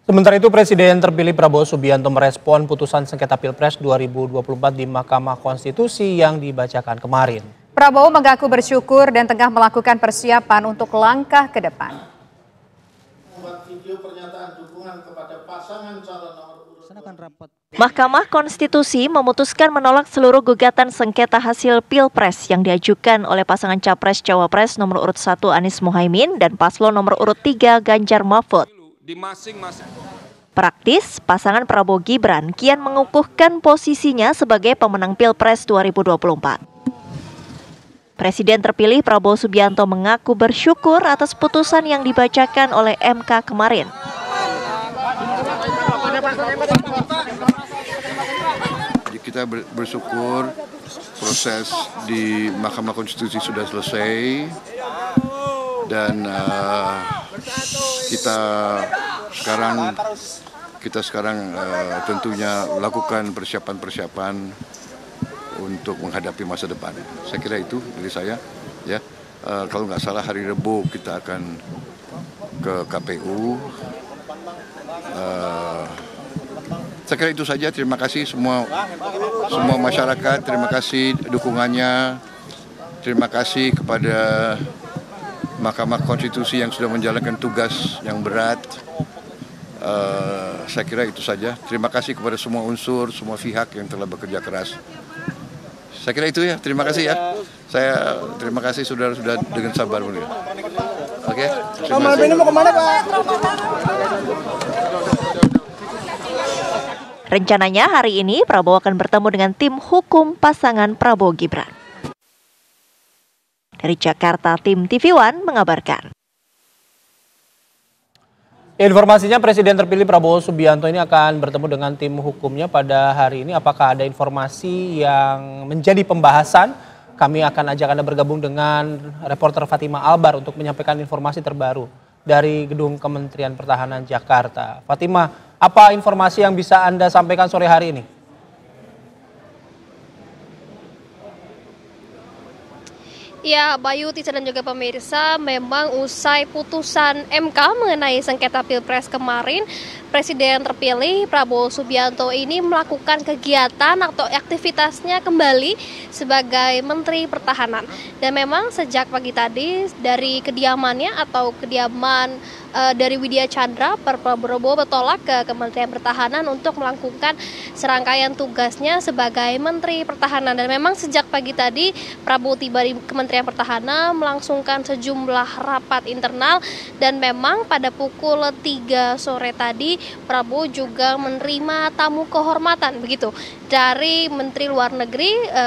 Sementara itu, Presiden terpilih Prabowo Subianto merespon putusan sengketa Pilpres 2024 di Mahkamah Konstitusi yang dibacakan kemarin. Prabowo mengaku bersyukur dan tengah melakukan persiapan untuk langkah ke depan. Mahkamah Konstitusi memutuskan menolak seluruh gugatan sengketa hasil Pilpres yang diajukan oleh pasangan Capres-Cawapres nomor urut 1 Anies Mohaimin dan paslon nomor urut 3 Ganjar Mahfud. Praktis, pasangan Prabowo Gibran kian mengukuhkan posisinya sebagai pemenang Pilpres 2024. Presiden terpilih Prabowo Subianto mengaku bersyukur atas putusan yang dibacakan oleh MK kemarin. Kita bersyukur proses di Mahkamah Konstitusi sudah selesai dan kita sekarang tentunya lakukan persiapan untuk menghadapi masa depan. Saya kira itu dari saya. Ya, kalau nggak salah hari Rabu kita akan ke KPU. Saya kira itu saja. Terima kasih semua masyarakat. Terima kasih dukungannya. Terima kasih kepada Mahkamah Konstitusi yang sudah menjalankan tugas yang berat. Saya kira itu saja. Terima kasih kepada semua unsur, semua pihak yang telah bekerja keras. Saya kira itu ya. Terima kasih ya. Saya terima kasih sudah dengan sabar. Oke. Ini mau kemana, Pak? Rencananya hari ini Prabowo akan bertemu dengan tim hukum pasangan Prabowo Gibran. Dari Jakarta, tim TV One mengabarkan. Informasinya Presiden terpilih Prabowo Subianto ini akan bertemu dengan tim hukumnya pada hari ini. Apakah ada informasi yang menjadi pembahasan? Kami akan ajak Anda bergabung dengan reporter Fatima Albar untuk menyampaikan informasi terbaru dari Gedung Kementerian Pertahanan Jakarta. Fatima, apa informasi yang bisa Anda sampaikan sore hari ini? Ya, Bayu, Tisa dan juga pemirsa, memang usai putusan MK mengenai sengketa Pilpres kemarin, Presiden terpilih Prabowo Subianto ini melakukan kegiatan atau aktivitasnya kembali sebagai Menteri Pertahanan. Dan memang sejak pagi tadi dari kediamannya atau kediaman dari Widya Chandra, Prabowo bertolak ke Kementerian Pertahanan untuk melakukan serangkaian tugasnya sebagai Menteri Pertahanan. Dan memang sejak pagi tadi Prabowo tiba di Kementerian Pertahanan melangsungkan sejumlah rapat internal dan memang pada pukul 3 sore tadi Prabowo juga menerima tamu kehormatan begitu dari Menteri Luar Negeri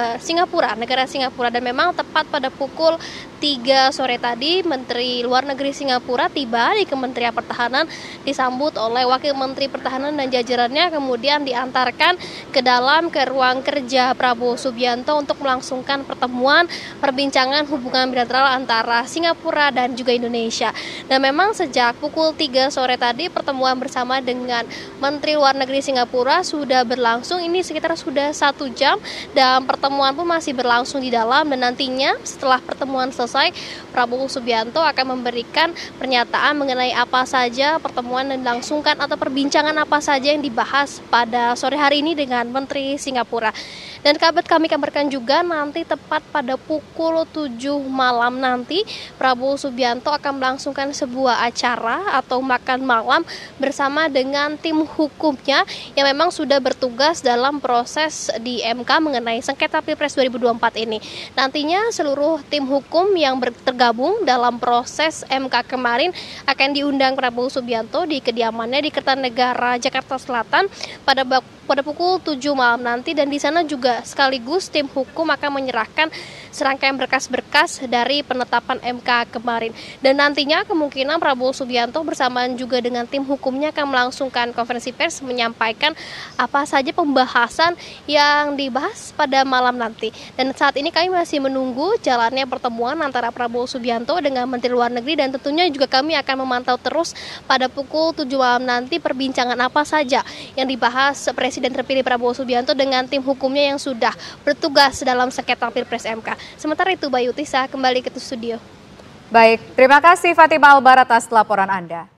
negara Singapura. Dan memang tepat pada pukul 3 sore tadi Menteri Luar Negeri Singapura tiba di Kementerian Pertahanan, disambut oleh Wakil Menteri Pertahanan dan jajarannya, kemudian diantarkan ke ruang kerja Prabowo Subianto untuk melangsungkan pertemuan perbincangan hubungan bilateral antara Singapura dan juga Indonesia. Dan memang sejak pukul 3 sore tadi pertemuan bersama dengan Menteri Luar Negeri Singapura sudah berlangsung, ini sekitar sudah 1 jam dan pertemuan pun masih berlangsung di dalam. Dan nantinya setelah pertemuan selesai, Prabowo Subianto akan memberikan pernyataan mengenai apa saja pertemuan yang dilangsungkan atau perbincangan apa saja yang dibahas pada sore hari ini dengan Menteri Singapura. Dan kami kabarkan juga nanti tepat pada pukul 7 malam nanti Prabowo Subianto akan melangsungkan sebuah acara atau makan malam bersama dengan tim hukumnya yang memang sudah bertugas dalam proses di MK mengenai sengketa Pilpres 2024 ini. Nantinya seluruh tim hukum yang tergabung dalam proses MK kemarin akan diundang Prabowo Subianto di kediamannya di Kertanegara, Jakarta Selatan pada pukul 7 malam nanti. Dan di sana juga sekaligus tim hukum akan menyerahkan serangkaian berkas-berkas dari penetapan MK kemarin. Dan nantinya kemungkinan Prabowo Subianto bersamaan juga dengan tim hukumnya akan melangsungkan konferensi pers menyampaikan apa saja pembahasan yang dibahas pada malam nanti. Dan saat ini kami masih menunggu jalannya pertemuan antara Prabowo Subianto dengan Menteri Luar Negeri, dan tentunya juga kami akan memantau terus pada pukul 7 malam nanti perbincangan apa saja yang dibahas Presiden terpilih Prabowo Subianto dengan tim hukumnya yang sudah bertugas dalam sengketa Pilpres MK. Sementara itu, Bayu, Tisa kembali ke studio. Baik, terima kasih Fatima Albar atas laporan Anda.